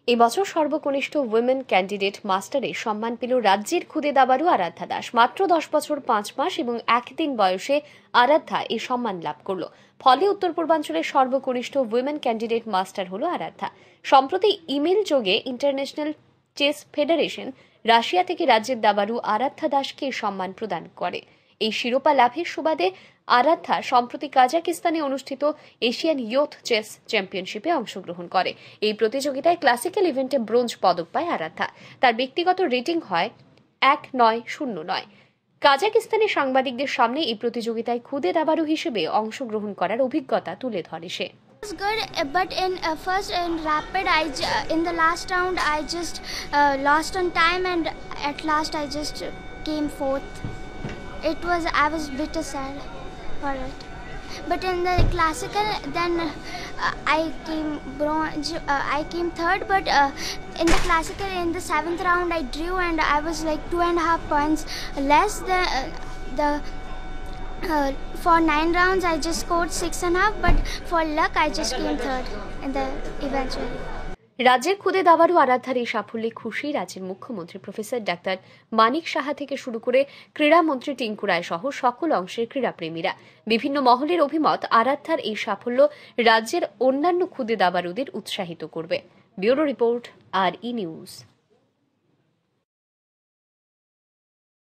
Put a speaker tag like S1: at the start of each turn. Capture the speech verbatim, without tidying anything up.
S1: এবছর সর্বকনিষ্ঠ women candidate মাস্টারে সম্মান পেল রাজ্যের খুদে দাবারু আরাধ্যা দাস। মাত্র দশ বছর পাঁচ মাস এবং একদিন বয়সে আরাধ্যা এই সম্মান লাভ করলো। ফলে উত্তর পূর্বাঞ্চলের সর্বকনিষ্ঠ উইমেন ক্যান্ডিডেট মাস্টার হলো আরাধ্যা। সম্প্রতি ইমেল যোগে ইন্টারন্যাশনাল চেস ফেডারেশন রাশিয়া থেকে রাজ্যের দাবারু আরাধ্যা দাসকে সম্মান প্রদান করে। এই শিরোপা লাভের সুবাদে আরাধ্যা সম্প্রতি কাজাকিস্তানে অনুষ্ঠিত এশিয়ান ইয়ুথ চেস চ্যাম্পিয়নশিপে অংশগ্রহণ করে। এই প্রতিযোগিতায় ক্লাসিক্যাল ইভেন্টে ব্রোঞ্জ পদক পায় আরাধ্যা। তার ব্যক্তিগত রেটিং হয় এক নয় শূন্য নয়। কাজাকিস্তানের সাংবাদিকদের সামনে এই প্রতিযোগিতায় খুদে দাবারু হিসেবে অংশগ্রহণ করার অভিজ্ঞতা তুলে ধরে সে।
S2: It was good, but in uh, first in rapid, I j in the last round I just uh, lost on time, and at last I just came fourth. It was I was bitter sad for it. But in the classical, then uh, I came bronze. Uh, I came third, but uh, in the classical, in the seventh round, I drew, and I was like two and a half points less than uh, the. Uh, for nine rounds, I just scored six and a half, but for luck, I just came third in the eventually.
S1: রাজ্যের খুদে দাবারু আরাধ্যার এই সাফল্যে খুশি রাজ্যের মুখ্যমন্ত্রী professor doctor Manik Saha থেকে শুরু করে ক্রীড়ামন্ত্রী টিঙ্কু রায় সহ সকল অংশের ক্রীড়াপ্রেমীরা। বিভিন্ন মহলের অভিমত, আরাধ্যার এই সাফল্য রাজ্যের অন্যান্য খুদে দাবারুদের উৎসাহিত করবে। ব্যুরো রিপোর্ট, আর ই নিউজ।